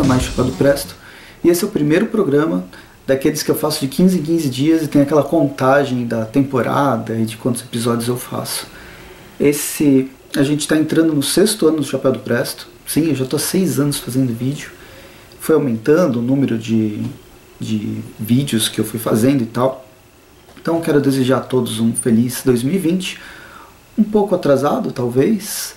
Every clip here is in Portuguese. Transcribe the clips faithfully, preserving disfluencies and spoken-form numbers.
a mais Chapéu do Presto, e esse é o primeiro programa daqueles que eu faço de quinze em quinze dias e tem aquela contagem da temporada e de quantos episódios eu faço. Esse, a gente está entrando no sexto ano do Chapéu do Presto. Sim, eu já estou há seis anos fazendo vídeo. Foi aumentando o número de, de vídeos que eu fui fazendo e tal. Então quero desejar a todos um feliz dois mil e vinte, um pouco atrasado talvez,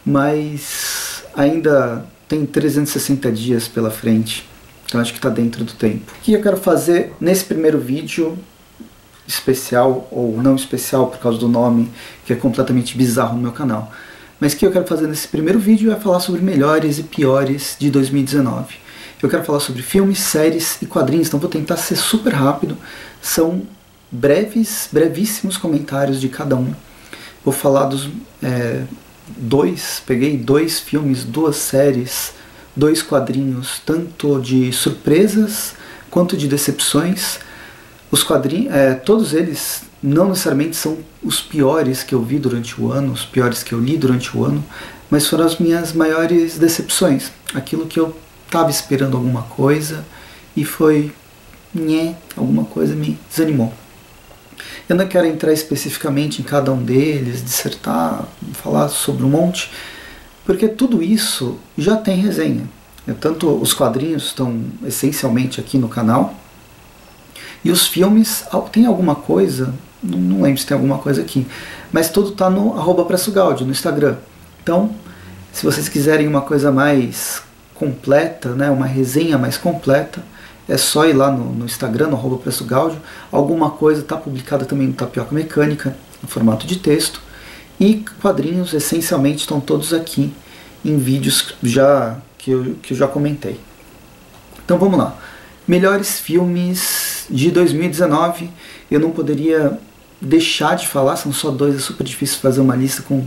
mas ainda tem trezentos e sessenta dias pela frente, então acho que está dentro do tempo. O que eu quero fazer nesse primeiro vídeo, especial ou não especial por causa do nome, que é completamente bizarro no meu canal, mas o que eu quero fazer nesse primeiro vídeo é falar sobre melhores e piores de dois mil e dezenove. Eu quero falar sobre filmes, séries e quadrinhos, então vou tentar ser super rápido, são breves, brevíssimos comentários de cada um. Vou falar dos é, dois, peguei dois filmes, duas séries, dois quadrinhos, tanto de surpresas quanto de decepções. Os quadrinhos, é, todos eles não necessariamente são os piores que eu vi durante o ano, os piores que eu li durante o ano, mas foram as minhas maiores decepções. Aquilo que eu estava esperando alguma coisa e foi, nhé, alguma coisa me desanimou. Eu não quero entrar especificamente em cada um deles, dissertar, falar sobre um monte, porque tudo isso já tem resenha. Tanto os quadrinhos estão essencialmente aqui no canal, e os filmes tem alguma coisa, não lembro se tem alguma coisa aqui, mas tudo está no arroba pressogaudi, no Instagram. Então, se vocês quiserem uma coisa mais completa, né, uma resenha mais completa, é só ir lá no, no Instagram, no arroba pressogaudi. Alguma coisa está publicada também no Tapioca Mecânica, no formato de texto. E quadrinhos, essencialmente, estão todos aqui em vídeos já, que, eu, que eu já comentei. Então vamos lá. Melhores filmes de dois mil e dezenove. Eu não poderia deixar de falar, são só dois, é super difícil fazer uma lista com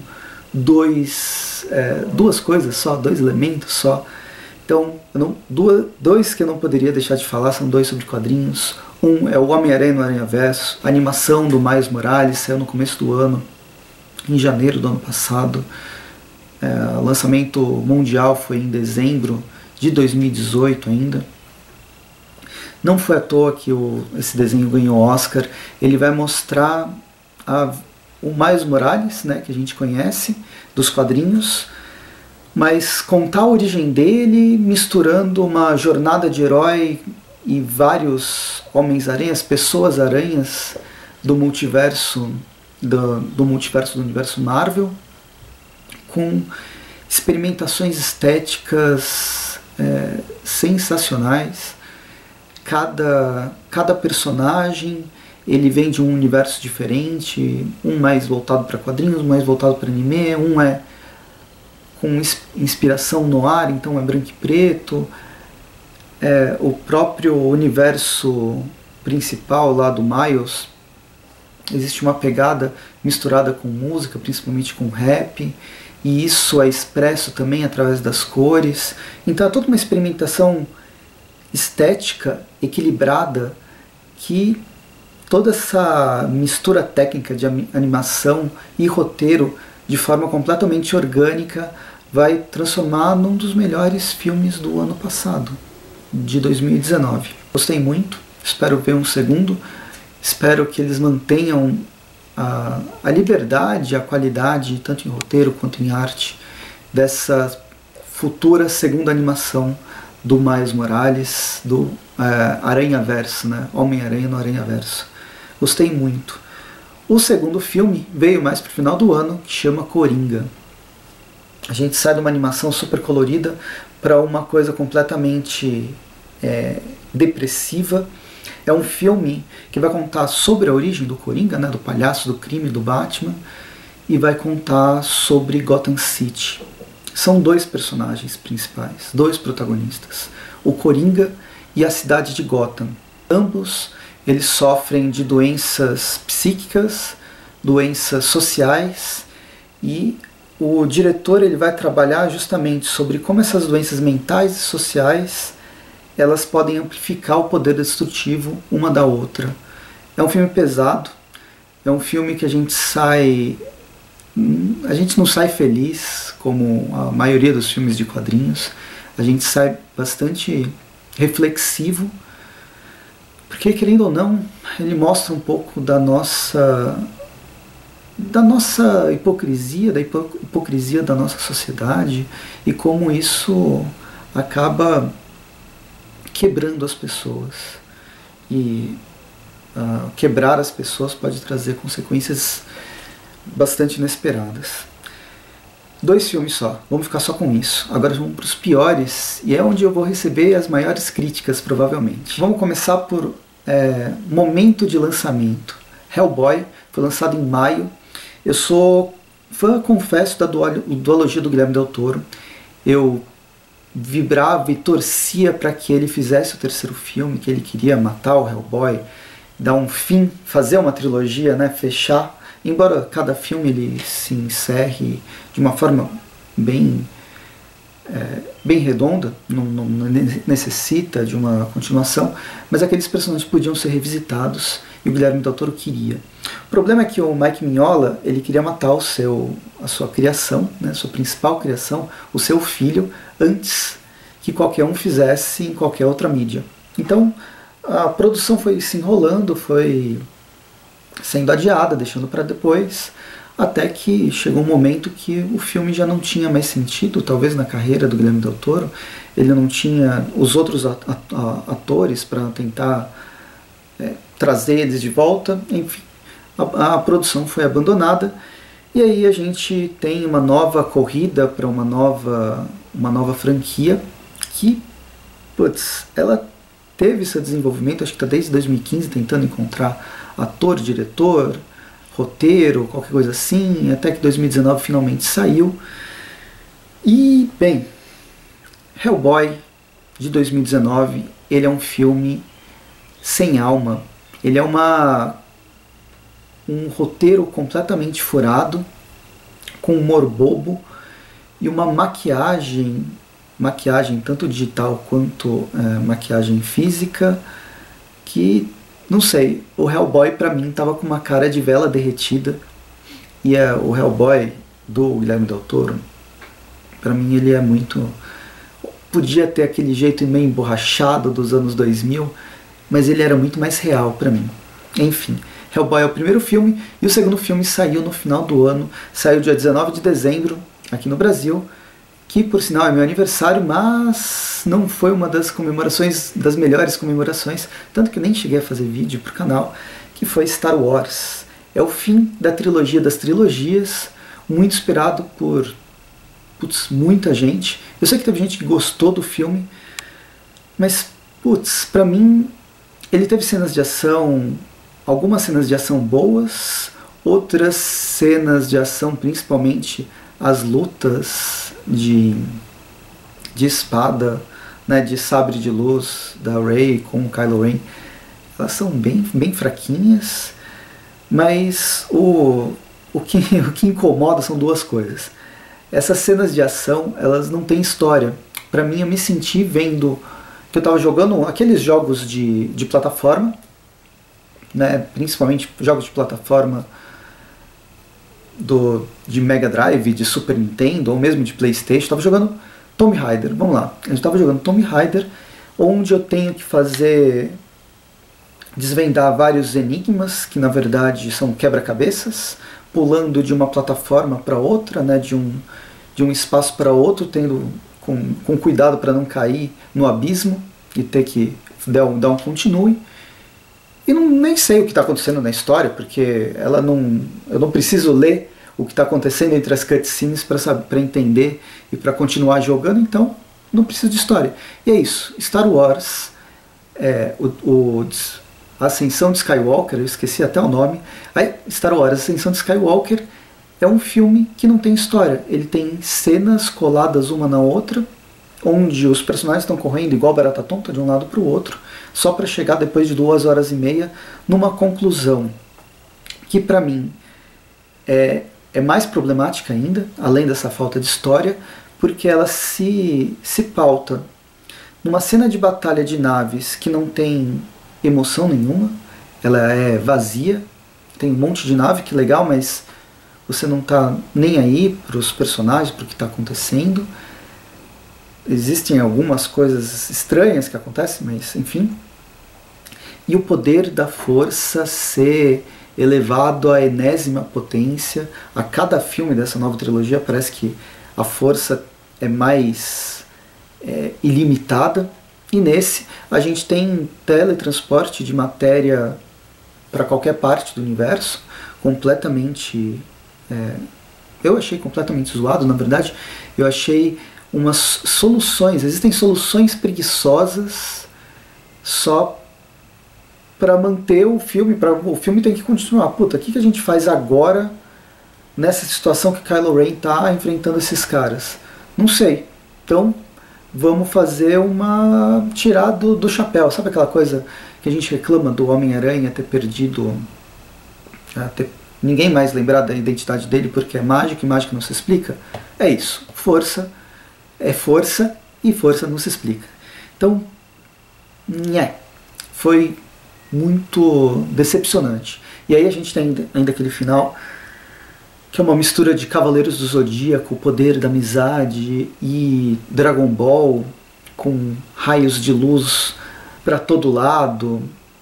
dois, é, duas coisas só, dois elementos só. Então, eu não, duas, dois que eu não poderia deixar de falar são dois sobre quadrinhos. Um é o Homem-Aranha no Aranhaverso, a animação do Miles Morales, saiu no começo do ano, em janeiro do ano passado. É, o lançamento mundial foi em dezembro de dois mil e dezoito ainda. Não foi à toa que o, esse desenho ganhou Oscar. Ele vai mostrar a, o Miles Morales, né, que a gente conhece, dos quadrinhos, mas contar a origem dele, misturando uma jornada de herói e vários Homens-Aranhas, Pessoas-Aranhas do multiverso, do, do multiverso do universo Marvel, com experimentações estéticas é, sensacionais. Cada, cada personagem ele vem de um universo diferente, um mais voltado para quadrinhos, um mais voltado para anime, um é com inspiração no ar, então é branco e preto. É, o próprio universo principal lá do Miles, existe uma pegada misturada com música, principalmente com rap, e isso é expresso também através das cores. Então é toda uma experimentação estética equilibrada, que toda essa mistura técnica de animação e roteiro de forma completamente orgânica vai transformar num dos melhores filmes do ano passado, de dois mil e dezenove. Gostei muito, espero ver um segundo, espero que eles mantenham a, a liberdade, a qualidade, tanto em roteiro quanto em arte, dessa futura segunda animação do Miles Morales, do é, Aranhaverso, né? Homem-Aranha no Aranhaverso. Gostei muito. O segundo filme veio mais para o final do ano, que chama Coringa. A gente sai de uma animação super colorida para uma coisa completamente é, depressiva. É um filme que vai contar sobre a origem do Coringa, né, do palhaço do crime, do Batman, e vai contar sobre Gotham City. São dois personagens principais, dois protagonistas, o Coringa e a cidade de Gotham. Ambos eles sofrem de doenças psíquicas, doenças sociais, e o diretor ele vai trabalhar justamente sobre como essas doenças mentais e sociais elas podem amplificar o poder destrutivo uma da outra. É um filme pesado, é um filme que a gente sai... A gente não sai feliz, como a maioria dos filmes de quadrinhos. a gente sai bastante reflexivo, porque, querendo ou não, ele mostra um pouco da nossa da nossa hipocrisia, da hipo, hipocrisia da nossa sociedade, e como isso acaba quebrando as pessoas. E uh, quebrar as pessoas pode trazer consequências bastante inesperadas. Dois filmes só, vamos ficar só com isso. Agora vamos para os piores, e é onde eu vou receber as maiores críticas, provavelmente. Vamos começar por é, momento de lançamento. Hellboy foi lançado em maio. Eu sou fã, confesso, da duologia do Guilherme Del Toro. Eu vibrava e torcia para que ele fizesse o terceiro filme, que ele queria matar o Hellboy, dar um fim, fazer uma trilogia, né, fechar. Embora cada filme ele se encerre de uma forma bem, é, bem redonda, não, não necessita de uma continuação, mas aqueles personagens podiam ser revisitados e o Guilherme Del Toro queria. O problema é que o Mike Mignola ele queria matar o seu, a sua criação, né, a sua principal criação, o seu filho, antes que qualquer um fizesse em qualquer outra mídia. Então a produção foi se enrolando, foi sendo adiada, deixando para depois, até que chegou um momento que o filme já não tinha mais sentido, talvez na carreira do Guilherme Del Toro, ele não tinha os outros atores para tentar é, trazer eles de volta, enfim, a, a produção foi abandonada, e aí a gente tem uma nova corrida para uma nova, uma nova franquia, que, putz, ela teve seu desenvolvimento, acho que está desde dois mil e quinze tentando encontrar ator, diretor, roteiro, qualquer coisa assim, até que dois mil e dezenove finalmente saiu. E, bem, Hellboy de dois mil e dezenove, ele é um filme sem alma, ele é uma um roteiro completamente furado, com humor bobo e uma maquiagem, maquiagem tanto digital quanto é, maquiagem física, que, não sei, o Hellboy pra mim tava com uma cara de vela derretida, e é, o Hellboy do Guilherme Del Toro, pra mim ele é muito... podia ter aquele jeito meio emborrachado dos anos dois mil, mas ele era muito mais real pra mim. Enfim, Hellboy é o primeiro filme, e o segundo filme saiu no final do ano, saiu dia dezenove de dezembro, aqui no Brasil, que por sinal é meu aniversário, mas não foi uma das comemorações, das melhores comemorações, tanto que eu nem cheguei a fazer vídeo pro canal, que foi Star Wars. É o fim da trilogia das trilogias, muito esperado por putz, muita gente. Eu sei que teve gente que gostou do filme, mas, putz, pra mim, ele teve cenas de ação, algumas cenas de ação boas, outras cenas de ação, principalmente as lutas de, de espada, né, de sabre de luz da Rey com o Kylo Ren, elas são bem, bem fraquinhas, mas o, o, que, o que incomoda são duas coisas. Essas cenas de ação, elas não têm história. Pra mim, eu me senti vendo que eu estava jogando aqueles jogos de, de plataforma, né, principalmente jogos de plataforma do, de Mega Drive, de Super Nintendo, ou mesmo de PlayStation. Estava jogando Tomb Raider, vamos lá. Eu estava jogando Tomb Raider, onde eu tenho que fazer, desvendar vários enigmas, que na verdade são quebra-cabeças, pulando de uma plataforma para outra, né, de, um, de um espaço para outro, tendo com, com cuidado para não cair no abismo e ter que dar um, dar um continue. E não, nem sei o que está acontecendo na história, porque ela não, eu não preciso ler o que está acontecendo entre as cutscenes para entender e para continuar jogando, então não preciso de história. E é isso, Star Wars, é, o, o, a Ascensão de Skywalker, eu esqueci até o nome, aí, Star Wars, a Ascensão de Skywalker é um filme que não tem história, ele tem cenas coladas uma na outra, onde os personagens estão correndo igual barata tonta de um lado para o outro, só para chegar depois de duas horas e meia numa conclusão que para mim é, é mais problemática ainda, além dessa falta de história, porque ela se, se pauta numa cena de batalha de naves que não tem emoção nenhuma, ela é vazia, tem um monte de nave, que legal, mas você não está nem aí para os personagens, para o que está acontecendo. existem algumas coisas estranhas que acontecem, mas enfim. E o poder da força ser elevado à enésima potência. A cada filme dessa nova trilogia parece que a força é mais é, ilimitada. E nesse a gente tem teletransporte de matéria para qualquer parte do universo, completamente... É, eu achei completamente zoado, na verdade. Eu achei umas soluções, existem soluções preguiçosas só para manter o filme, para o filme tem que continuar. Puta, o que, que a gente faz agora nessa situação que Kylo Ren tá enfrentando esses caras? Não sei. Então, vamos fazer uma... tirar do, do chapéu. Sabe aquela coisa que a gente reclama do Homem-Aranha ter perdido... ter ninguém mais lembrar da identidade dele porque é mágica e mágica não se explica? É isso. Força é força e força não se explica. Então, nhé, foi muito decepcionante. E aí a gente tem ainda, ainda aquele final que é uma mistura de Cavaleiros do Zodíaco, o poder da amizade, e Dragon Ball com raios de luz para todo lado.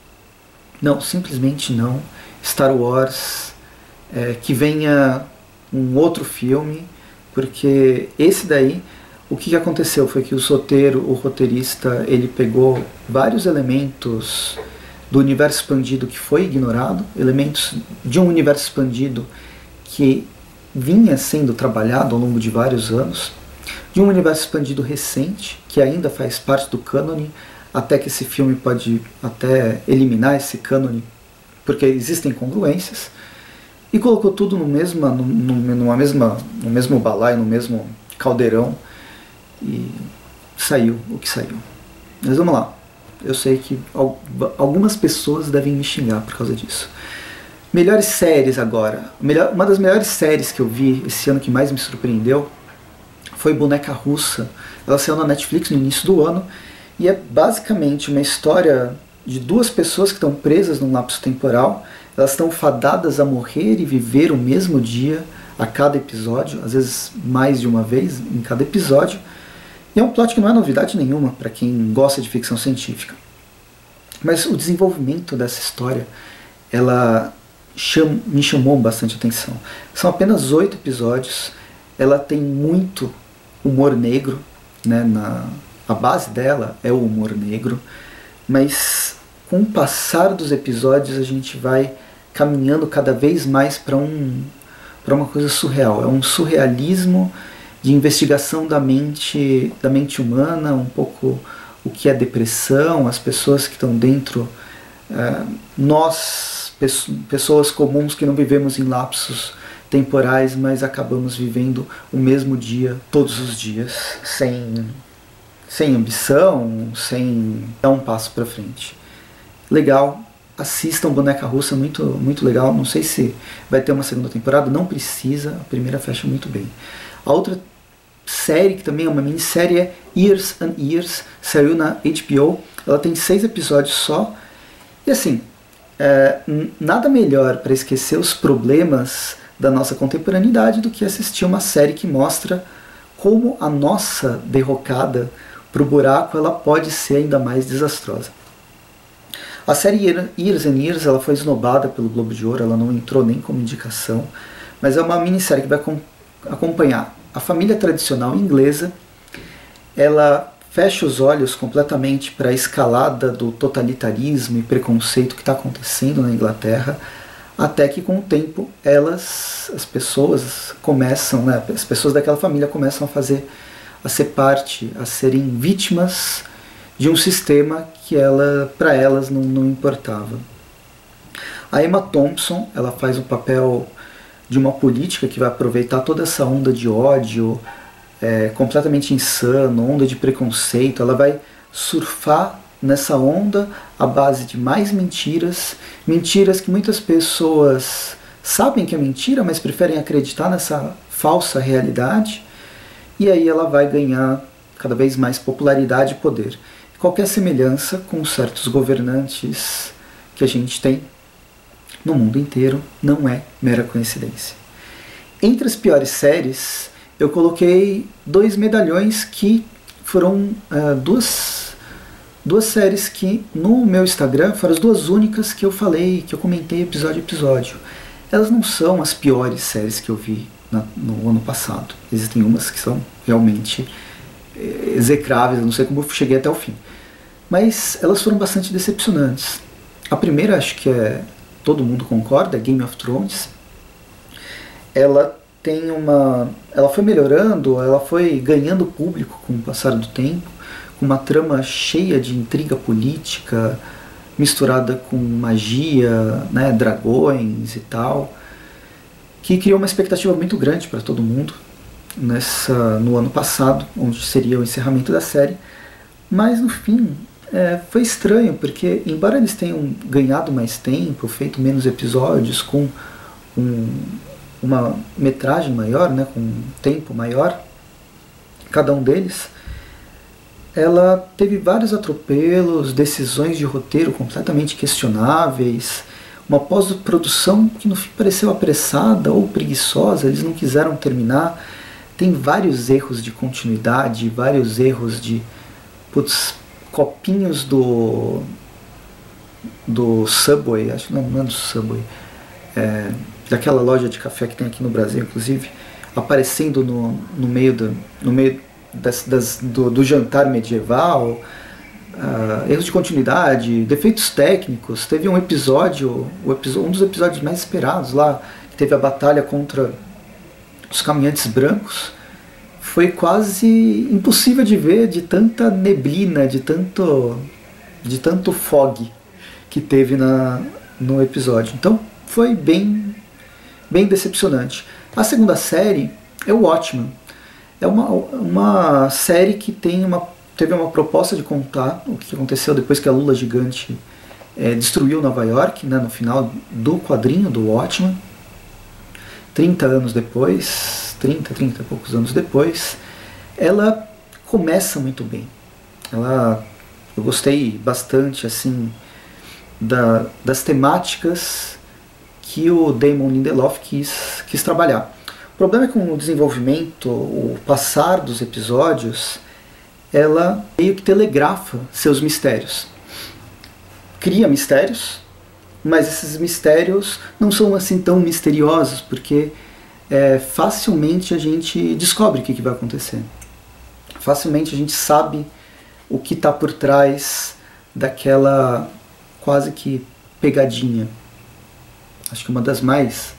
Não, simplesmente não. Star Wars, é, que venha um outro filme, porque esse daí, o que aconteceu foi que o roteiro, o roteirista, ele pegou vários elementos do universo expandido que foi ignorado, elementos de um universo expandido que vinha sendo trabalhado ao longo de vários anos, de um universo expandido recente, que ainda faz parte do cânone, até que esse filme pode até eliminar esse cânone, porque existem incongruências, e colocou tudo no, mesma, no, numa mesma, no mesmo balaio, no mesmo caldeirão, e saiu o que saiu. Mas vamos lá. Eu sei que algumas pessoas devem me xingar por causa disso. Melhores séries agora. Uma das melhores séries que eu vi esse ano que mais me surpreendeu foi Boneca Russa. Ela saiu na Netflix no início do ano e é basicamente uma história de duas pessoas que estão presas num lapso temporal. Elas estão fadadas a morrer e viver o mesmo dia a cada episódio, às vezes mais de uma vez em cada episódio. E é um plot que não é novidade nenhuma para quem gosta de ficção científica. Mas o desenvolvimento dessa história, ela cham, me chamou bastante atenção. São apenas oito episódios, ela tem muito humor negro, né? Na, a base dela é o humor negro, mas com o passar dos episódios a gente vai caminhando cada vez mais para um, para uma coisa surreal. É um surrealismo de investigação da mente, da mente humana, um pouco o que é depressão, as pessoas que estão dentro, é, nós, pessoas comuns que não vivemos em lapsos temporais, mas acabamos vivendo o mesmo dia, todos os dias, sem, sem ambição, sem dar um passo para frente. Legal, assistam Boneca Russa, muito, muito legal. Não sei se vai ter uma segunda temporada, não precisa, a primeira fecha muito bem. A outra série, que também é uma minissérie, é Years and Years, saiu na H B O, ela tem seis episódios só, e assim, é, nada melhor para esquecer os problemas da nossa contemporaneidade do que assistir uma série que mostra como a nossa derrocada pro buraco ela pode ser ainda mais desastrosa. A série Years and Years ela foi esnobada pelo Globo de Ouro, ela não entrou nem como indicação, mas é uma minissérie que vai acompanhar a família tradicional inglesa. Ela fecha os olhos completamente para a escalada do totalitarismo e preconceito que está acontecendo na Inglaterra, até que com o tempo elas, as pessoas começam, né, as pessoas daquela família começam a fazer, a ser parte, a serem vítimas de um sistema que ela, para elas não, não importava. A Emma Thompson, ela faz o papel de uma política que vai aproveitar toda essa onda de ódio, é, completamente insano, onda de preconceito. Ela vai surfar nessa onda à base de mais mentiras, mentiras que muitas pessoas sabem que é mentira, mas preferem acreditar nessa falsa realidade, e aí ela vai ganhar cada vez mais popularidade e poder. Qualquer semelhança com certos governantes que a gente tem no mundo inteiro não é mera coincidência. Entre as piores séries, eu coloquei dois medalhões que foram uh, duas, duas séries que no meu Instagram foram as duas únicas que eu falei, que eu comentei episódio a episódio. Elas não são as piores séries que eu vi na, no ano passado. Existem umas que são realmente execráveis, eu não sei como eu cheguei até o fim. Mas elas foram bastante decepcionantes. A primeira, acho que é, todo mundo concorda, é Game of Thrones. Ela tem uma, ela foi melhorando, ela foi ganhando público com o passar do tempo, com uma trama cheia de intriga política, misturada com magia, né, dragões e tal, que criou uma expectativa muito grande para todo mundo nessa, no ano passado, onde seria o encerramento da série. Mas no fim é, foi estranho, porque embora eles tenham ganhado mais tempo, feito menos episódios, com um, uma metragem maior, né, com um tempo maior, cada um deles, ela teve vários atropelos, decisões de roteiro completamente questionáveis, uma pós-produção que no fim pareceu apressada ou preguiçosa, eles não quiseram terminar. Tem vários erros de continuidade, vários erros de putz, copinhos do do Subway, acho que não, não é do Subway, é, daquela loja de café que tem aqui no Brasil, inclusive, aparecendo no, no meio do, no meio Das, das, do, do jantar medieval, uh, erros de continuidade, defeitos técnicos. Teve um episódio, o episódio, um dos episódios mais esperados lá, que teve a batalha contra os caminhantes brancos, foi quase impossível de ver, de tanta neblina, de tanto, de tanto fog que teve na, no episódio. Então foi bem, bem decepcionante. A segunda série é o Watchmen. É uma, uma série que tem uma, teve uma proposta de contar o que aconteceu depois que a Lula gigante é, destruiu Nova York, né, no final do quadrinho do Watchmen. trinta anos depois, trinta, trinta e poucos anos depois, ela começa muito bem. Ela, eu gostei bastante assim da, das temáticas que o Damon Lindelof quis, quis trabalhar. O problema é que com o desenvolvimento, o passar dos episódios, ela meio que telegrafa seus mistérios. Cria mistérios, mas esses mistérios não são assim tão misteriosos, porque é, facilmente a gente descobre o que, que vai acontecer. Facilmente a gente sabe o que está por trás daquela quase que pegadinha. Acho que uma das mais...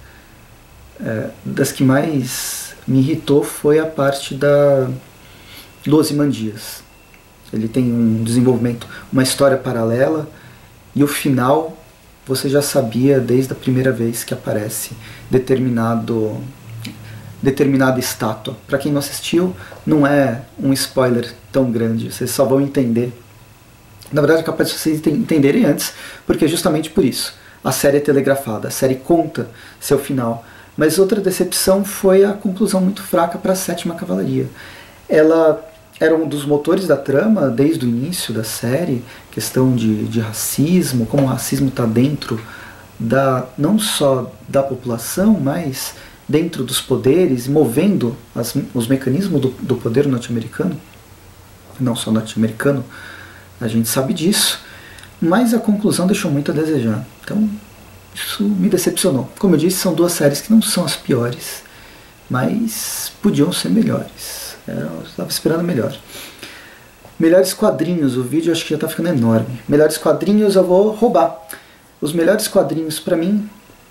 É, das que mais me irritou foi a parte da do Ozymandias. Ele tem um desenvolvimento, uma história paralela, e o final você já sabia desde a primeira vez que aparece determinado, determinada estátua. Para quem não assistiu, não é um spoiler tão grande, vocês só vão entender. Na verdade é capaz de vocês entenderem antes, porque é justamente por isso. A série é telegrafada, a série conta seu final. Mas outra decepção foi a conclusão muito fraca para a Sétima Cavalaria. Ela era um dos motores da trama desde o início da série, questão de, de racismo, como o racismo está dentro da, não só da população, mas dentro dos poderes, movendo as, os mecanismos do, do poder norte-americano, não só norte-americano, a gente sabe disso, mas a conclusão deixou muito a desejar. Então, isso me decepcionou. Como eu disse, são duas séries que não são as piores, mas podiam ser melhores. Eu estava esperando melhor. Melhores quadrinhos, o vídeo acho que já está ficando enorme. Melhores quadrinhos eu vou roubar. Os melhores quadrinhos para mim,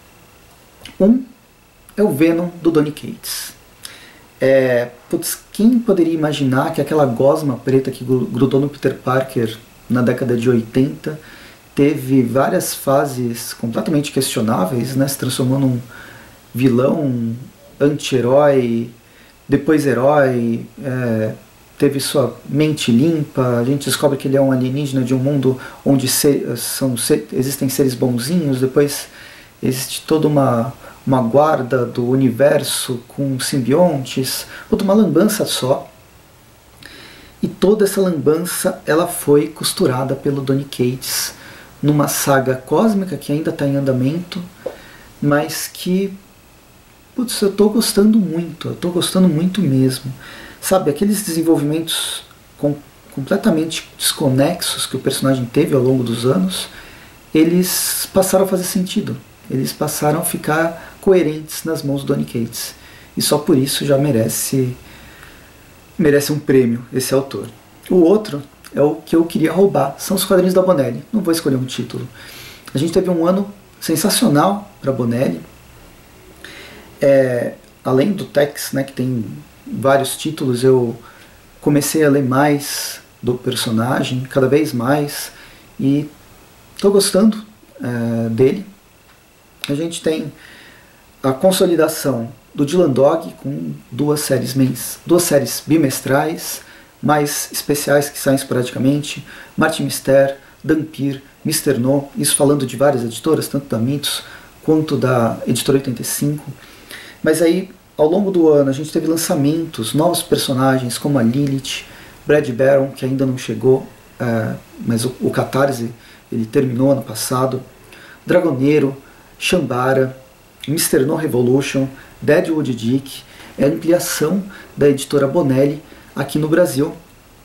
um é o Venom do Donny Cates. É, putz, quem poderia imaginar que aquela gosma preta que grudou no Peter Parker na década de oitenta teve várias fases completamente questionáveis, né? Se transformou num vilão, anti-herói, depois herói, é, teve sua mente limpa, a gente descobre que ele é um alienígena de um mundo onde se, são, se, existem seres bonzinhos, depois existe toda uma, uma guarda do universo com simbiontes, toda uma lambança só. E toda essa lambança ela foi costurada pelo Donny Cates numa saga cósmica que ainda está em andamento, mas que, putz, eu estou gostando muito, eu estou gostando muito mesmo. Sabe, aqueles desenvolvimentos com, completamente desconexos que o personagem teve ao longo dos anos, eles passaram a fazer sentido. Eles passaram a ficar coerentes nas mãos do Donny Cates. E só por isso já merece, merece um prêmio esse autor. O outro é o que eu queria roubar, são os quadrinhos da Bonelli. Não vou escolher um título. A gente teve um ano sensacional para Bonelli. É, além do Tex, né, que tem vários títulos, eu comecei a ler mais do personagem, cada vez mais, e estou gostando é, dele. A gente tem a consolidação do Dylan Dog, com duas séries, mens duas séries bimestrais, mais especiais que saem esporadicamente, Martin Mister, Dampir, mister No, isso falando de várias editoras, tanto da Mitos quanto da Editora oitenta e cinco. Mas aí, ao longo do ano, a gente teve lançamentos, novos personagens como a Lilith, Brad Barron, que ainda não chegou, é, mas o, o Catarse ele terminou ano passado, Dragoneiro, Shambara, mister No Revolution, Deadwood Dick, é a ampliação da editora Bonelli aqui no Brasil.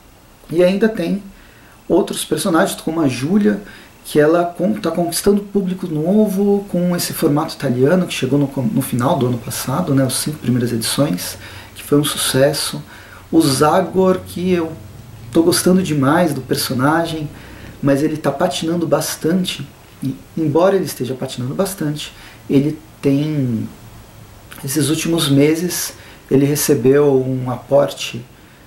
E ainda tem outros personagens, como a Júlia, que ela está conquistando público novo com esse formato italiano que chegou no, no final do ano passado, né, as cinco primeiras edições, que foi um sucesso. O Zagor, que eu estou gostando demais do personagem, mas ele está patinando bastante, e embora ele esteja patinando bastante, ele tem, esses últimos meses, ele recebeu um aporte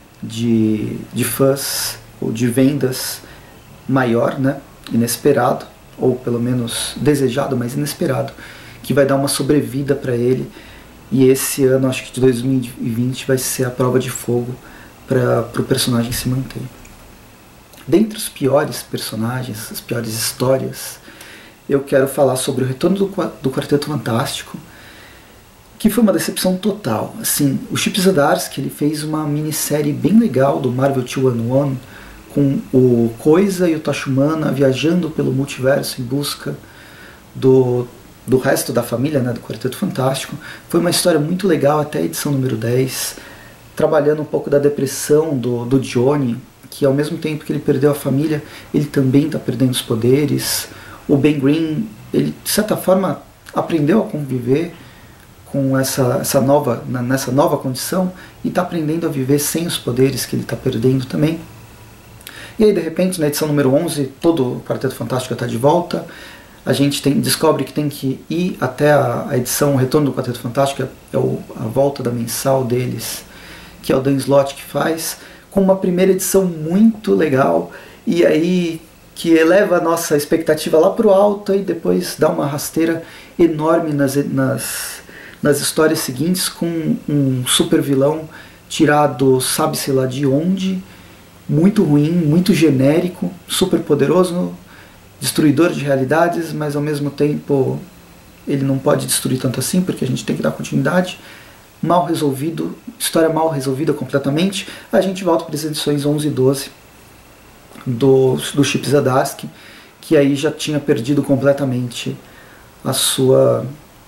de, de fãs, ou de vendas maior, né? Inesperado, ou pelo menos desejado, mas inesperado, que vai dar uma sobrevida para ele, e esse ano, acho que de dois mil e vinte, vai ser a prova de fogo para o personagem se manter. Dentre os piores personagens, as piores histórias, eu quero falar sobre o retorno do, do Quarteto Fantástico, que foi uma decepção total. Assim, o Chip Zdarsky, ele fez uma minissérie bem legal do Marvel dois um um, com o Coisa e o Tachumana viajando pelo multiverso em busca do, do resto da família, né, do Quarteto Fantástico. Foi uma história muito legal até a edição número dez, trabalhando um pouco da depressão do, do Johnny, que ao mesmo tempo que ele perdeu a família, ele também está perdendo os poderes. O Ben Green, ele de certa forma aprendeu a conviver com essa, essa nova, nessa nova condição, e está aprendendo a viver sem os poderes que ele está perdendo também. E aí, de repente, na edição número onze, todo o Quarteto Fantástico está de volta. A gente tem, descobre que tem que ir até a, a edição, o retorno do Quarteto Fantástico, é o, a volta da mensal deles, que é o Dan Slott que faz, com uma primeira edição muito legal, e aí que eleva a nossa expectativa lá para o alto, e depois dá uma rasteira enorme nas, nas, nas histórias seguintes, com um super vilão tirado sabe-se lá de onde, muito ruim, muito genérico, super poderoso, destruidor de realidades, mas ao mesmo tempo ele não pode destruir tanto assim, porque a gente tem que dar continuidade. Mal resolvido, história mal resolvida completamente. A gente volta para as edições onze e doze do, do Chip Zdarsky, que aí já tinha perdido completamente a sua,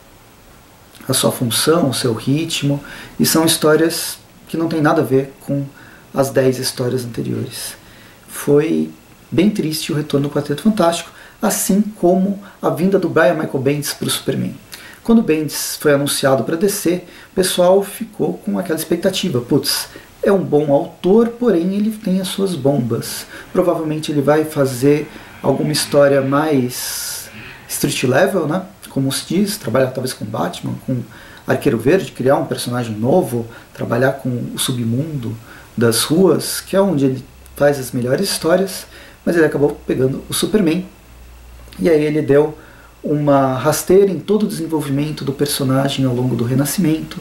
a sua função, o seu ritmo, e são histórias que não tem nada a ver com as dez histórias anteriores. Foi bem triste o retorno do Quarteto Fantástico, assim como a vinda do Brian Michael Bendis para o Superman. Quando o Bendis foi anunciado para D C, o pessoal ficou com aquela expectativa, putz, é um bom autor, porém ele tem as suas bombas. Provavelmente ele vai fazer alguma história mais street level, né? Como se diz, trabalhar talvez com Batman, com Arqueiro Verde, criar um personagem novo, trabalhar com o submundo das ruas, que é onde ele faz as melhores histórias, mas ele acabou pegando o Superman, e aí ele deu uma rasteira em todo o desenvolvimento do personagem ao longo do Renascimento,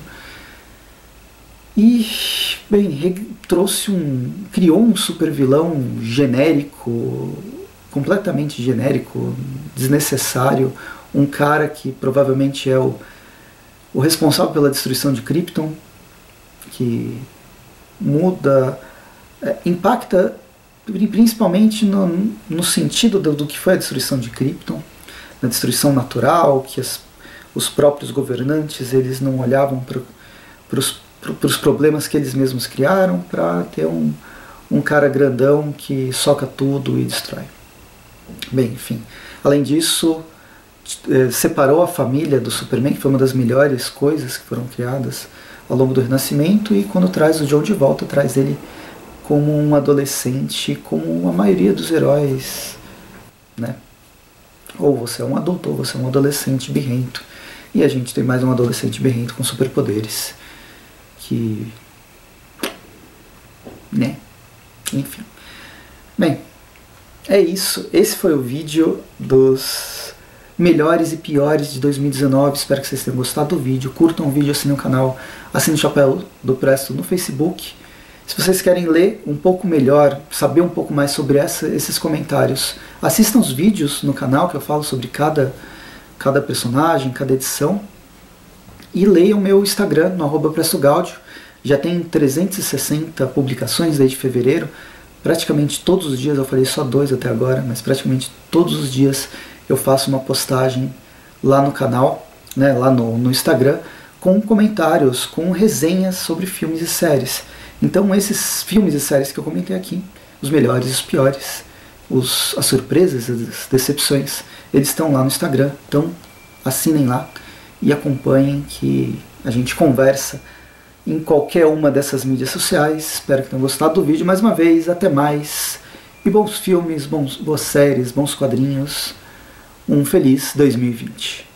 e, bem, trouxe um, criou um super vilão genérico, completamente genérico, desnecessário, um cara que provavelmente é o, o responsável pela destruição de Krypton, que muda, é, impacta principalmente no, no sentido do, do que foi a destruição de Krypton, na destruição natural, que as, os próprios governantes eles não olhavam para os problemas que eles mesmos criaram para ter um, um cara grandão que soca tudo e destrói. Bem, enfim. Além disso, separou a família do Superman, que foi uma das melhores coisas que foram criadas ao longo do Renascimento, e quando traz o John de volta, traz ele como um adolescente, como a maioria dos heróis, né? Ou você é um adulto, ou você é um adolescente birrento. E a gente tem mais um adolescente birrento com superpoderes. Que... né? Enfim. Bem, é isso. Esse foi o vídeo dos melhores e piores de dois mil e dezenove. Espero que vocês tenham gostado do vídeo. Curtam o vídeo, assinem o canal, assinem o Chapéu do Presto no Facebook. Se vocês querem ler um pouco melhor, saber um pouco mais sobre essa, esses comentários, assistam os vídeos no canal que eu falo sobre cada, cada personagem, cada edição. E leiam meu Instagram, no arroba Presto Gáudio. Já tem trezentas e sessenta publicações desde fevereiro. Praticamente todos os dias, eu falei só dois até agora, mas praticamente todos os dias eu faço uma postagem lá no canal, né, lá no, no Instagram, com comentários, com resenhas sobre filmes e séries. Então esses filmes e séries que eu comentei aqui, os melhores e os piores, os, as surpresas, as decepções, eles estão lá no Instagram. Então assinem lá e acompanhem, que a gente conversa em qualquer uma dessas mídias sociais. Espero que tenham gostado do vídeo. Mais uma vez, até mais. E bons filmes, bons, boas séries, bons quadrinhos. Um feliz dois mil e vinte.